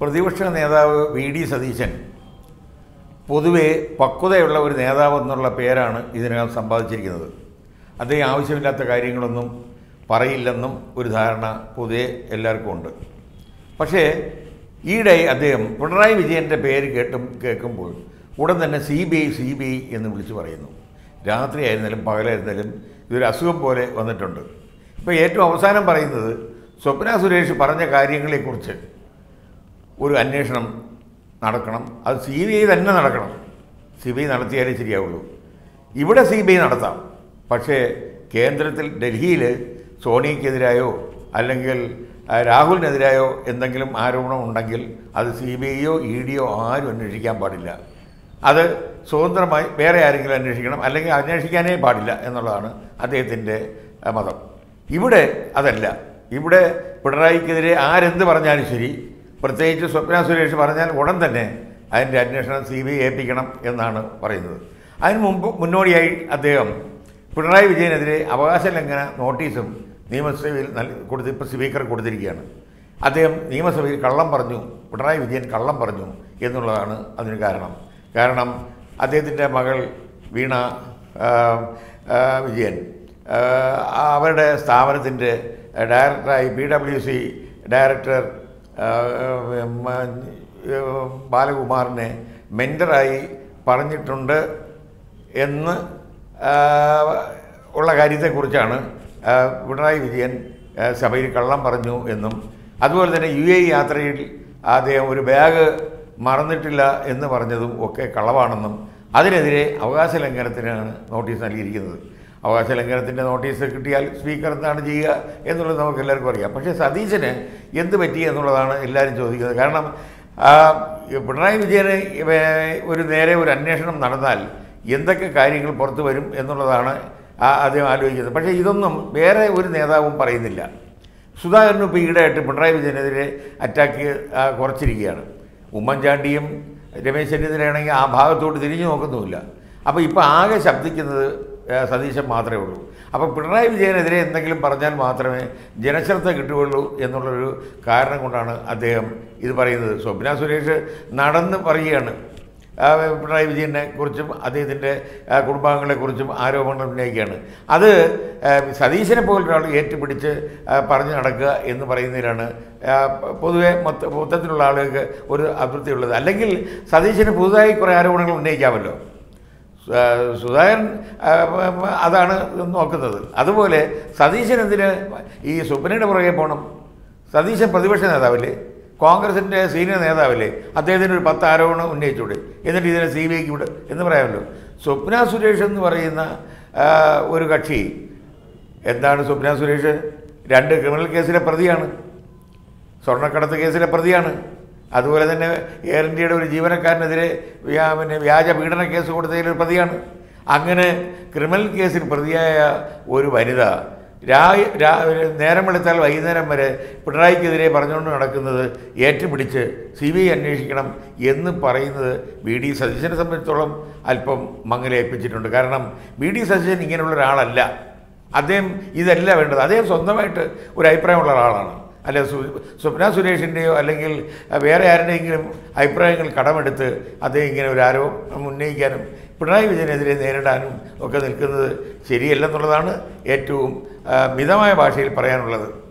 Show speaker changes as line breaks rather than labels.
പ്രതിപക്ഷ നേതാവ് വി.ഡി. സതീശൻ പൊതുവെ പക്വതയുള്ള ഒരു നേതാവ് എന്നുള്ള പേരാണ് ഇതിനകം സമ്പാദിച്ചിരിക്കുന്നത്. അദ്ദേഹം ആവശ്യമില്ലാത്ത കാര്യങ്ങളൊന്നും പറയില്ലെന്നും ഒരു ധാരണ പൊതുവെ എല്ലാവർക്കും ഉണ്ട്. പക്ഷേ ഈയിടെ അദ്ദേഹം പിണറായി വിജയൻ്റെ പേര് കേൾക്കുമ്പോൾ ഉടൻ തന്നെ CBI എന്ന് വിളിച്ചു പറയുന്നു. രാത്രിയായിരുന്നാലും പകലായിരുന്നാലും ഇതൊരു അസുഖം പോലെ വന്നിട്ടുണ്ട്. ഇപ്പോൾ ഏറ്റവും അവസാനം പറയുന്നത് സ്വപ്ന സുരേഷ് പറഞ്ഞ കാര്യങ്ങളെക്കുറിച്ച് ഒരു അന്വേഷണം നടക്കണം, അത് CBI തന്നെ നടക്കണം. CBI നടത്തിയാലേ ശരിയാവുള്ളൂ. ഇവിടെ CBI നടത്താം, പക്ഷേ കേന്ദ്രത്തിൽ ഡൽഹിയിൽ സോണിയക്കെതിരായോ അല്ലെങ്കിൽ രാഹുലിനെതിരായോ എന്തെങ്കിലും ആരോപണം ഉണ്ടെങ്കിൽ അത് CBIയോ EDയോ ആരും അന്വേഷിക്കാൻ പാടില്ല. അത് സ്വതന്ത്രമായി വേറെ ആരെങ്കിലും അന്വേഷിക്കണം, അല്ലെങ്കിൽ അന്വേഷിക്കാനേ പാടില്ല എന്നുള്ളതാണ് അദ്ദേഹത്തിൻ്റെ മതം. ഇവിടെ അതല്ല. ഇവിടെ പിണറായിക്കെതിരെ ആരെന്ത് പറഞ്ഞാലും ശരി, പ്രത്യേകിച്ച് സ്വപ്ന സുരേഷ് പറഞ്ഞാൽ ഉടൻ തന്നെ അതിൻ്റെ അന്വേഷണം CBI ഏൽപ്പിക്കണം എന്നാണ് പറയുന്നത്. അതിന് മുന്നോടിയായി അദ്ദേഹം പിണറായി വിജയനെതിരെ അവകാശ ലംഘന നോട്ടീസും നിയമസഭയിൽ ഇപ്പോൾ സ്പീക്കർ കൊടുത്തിരിക്കുകയാണ്. അദ്ദേഹം നിയമസഭയിൽ കള്ളം പറഞ്ഞു, പിണറായി വിജയൻ കള്ളം പറഞ്ഞു എന്നുള്ളതാണ് അതിന് കാരണം അദ്ദേഹത്തിൻ്റെ മകൾ വീണ വിജയൻ അവരുടെ സ്ഥാപനത്തിൻ്റെ ഡയറക്ടറായി PWC ഡയറക്ടർ ബാലകുമാറിനെ മെൻ്ററായി പറഞ്ഞിട്ടുണ്ട് എന്ന് ഉള്ള കാര്യത്തെക്കുറിച്ചാണ് പിണറായി വിജയൻ സഭയിൽ കള്ളം പറഞ്ഞു എന്നും, അതുപോലെ തന്നെ UAE യാത്രയിൽ അദ്ദേഹം ഒരു ബാഗ് മറന്നിട്ടില്ല എന്ന് പറഞ്ഞതും ഒക്കെ കളവാണെന്നും, അതിനെതിരെ അവകാശ ലംഘനത്തിനാണ് നോട്ടീസ് നൽകിയിരിക്കുന്നത്. അവകാശ ലംഘനത്തിൻ്റെ നോട്ടീസ് കിട്ടിയാൽ സ്പീക്കർ എന്താണ് ചെയ്യുക എന്നുള്ളത് നമുക്ക് എല്ലാവർക്കും അറിയാം. പക്ഷേ സതീശന് എന്ത് പറ്റി എന്നുള്ളതാണ് എല്ലാവരും ചോദിക്കുന്നത്. കാരണം പിണറായി വിജയന് ഒരു അന്വേഷണം നടന്നാൽ എന്തൊക്കെ കാര്യങ്ങൾ പുറത്തു വരും എന്നുള്ളതാണ് അദ്ദേഹം ആലോചിക്കുന്നത്. പക്ഷേ ഇതൊന്നും വേറെ ഒരു നേതാവും പറയുന്നില്ല. സുധാകരനും ഇപ്പോൾ ഈടായിട്ട് പിണറായി വിജയനെതിരെ അറ്റാക്ക് കുറച്ചിരിക്കുകയാണ്. ഉമ്മൻചാണ്ടിയും രമേശ് ചെന്നിത്തലയാണെങ്കിൽ ആ ഭാഗത്തോട്ട് തിരിഞ്ഞു നോക്കുന്നുമില്ല. അപ്പോൾ ഇപ്പോൾ ആകെ ശബ്ദിക്കുന്നത് സതീശൻ മാത്രമേ ഉള്ളൂ. അപ്പോൾ പിണറായി വിജയനെതിരെ എന്തെങ്കിലും പറഞ്ഞാൽ മാത്രമേ ജനശ്രദ്ധ കിട്ടുകയുള്ളൂ എന്നുള്ളൊരു കാരണം കൊണ്ടാണ് അദ്ദേഹം ഇത് പറയുന്നത്. സ്വപ്ന സുരേഷ് നടന്ന് പറയുകയാണ് പിണറായി വിജയനെ കുറിച്ചും അദ്ദേഹത്തിൻ്റെ കുടുംബാംഗങ്ങളെക്കുറിച്ചും ആരോപണങ്ങൾ ഉന്നയിക്കുകയാണ്. അത് സതീശനെ പോലൊരാൾ ഏറ്റുപിടിച്ച് പറഞ്ഞു നടക്കുക എന്ന് പറയുന്നതിലാണ് പൊതുവെ മൊത്തത്തിലുള്ള ആളുകൾക്ക് ഒരു അതൃപ്തിയുള്ളത്. അല്ലെങ്കിൽ സതീശന് പുതുതായി കുറേ ആരോപണങ്ങൾ ഉന്നയിക്കാമല്ലോ. സുധാകരൻ അതാണ് നോക്കുന്നത്. അതുപോലെ സതീശനെന്തിന് ഈ സ്വപ്നയുടെ പുറകെ പോകണം? സതീശൻ പ്രതിപക്ഷ നേതാവല്ലേ, കോൺഗ്രസിൻ്റെ സീനിയർ നേതാവല്ലേ, അദ്ദേഹത്തിന് ഒരു 10 ആരോപണം ഉന്നയിച്ചൂടെ, എന്നിട്ട് ഇതിനെ CBIക്ക് വിട് എന്ന് പറയാമല്ലോ. സ്വപ്ന സുരേഷ് എന്ന് പറയുന്ന ഒരു കക്ഷി എന്താണ്? സ്വപ്ന സുരേഷ് 2 ക്രിമിനൽ കേസിലെ പ്രതിയാണ്, സ്വർണ്ണക്കടത്ത് കേസിലെ പ്രതിയാണ്, അതുപോലെ തന്നെ എയർ ഇന്ത്യയുടെ ഒരു ജീവനക്കാരനെതിരെ വ്യാജ പീഡന കേസ് കൊടുത്തതിലൊരു പ്രതിയാണ്. അങ്ങനെ ക്രിമിനൽ കേസിൽ പ്രതിയായ ഒരു വനിത നേരം വെളുത്താൽ വൈകുന്നേരം വരെ പിണറായിക്കെതിരെ പറഞ്ഞുകൊണ്ട് നടക്കുന്നത് ഏറ്റുപിടിച്ച് CBI അന്വേഷിക്കണം എന്ന് പറയുന്നത് വി.ഡി. സതീശനെ സംബന്ധിച്ചിടത്തോളം അല്പം മങ്ങലേൽപ്പിച്ചിട്ടുണ്ട്. കാരണം വി.ഡി. സതീശൻ ഇങ്ങനെയുള്ള ഒരാളല്ല. അദ്ദേഹം ഇതല്ല വേണ്ടത്. അദ്ദേഹം സ്വന്തമായിട്ട് ഒരു അഭിപ്രായമുള്ള ഒരാളാണ്. അല്ലെ സ്വപ്ന സുരേഷിൻ്റെയോ അല്ലെങ്കിൽ വേറെ ആരുടെയെങ്കിലും അഭിപ്രായങ്ങൾ കടമെടുത്ത് അദ്ദേഹം ഇങ്ങനെ ഒരു ആരോപണം ഉന്നയിക്കാനും പിണറായി വിജയനെതിരെ നേരിടാനും ഒക്കെ നിൽക്കുന്നത് ശരിയല്ലെന്നുള്ളതാണ് ഏറ്റവും മിതമായ ഭാഷയിൽ പറയാനുള്ളത്.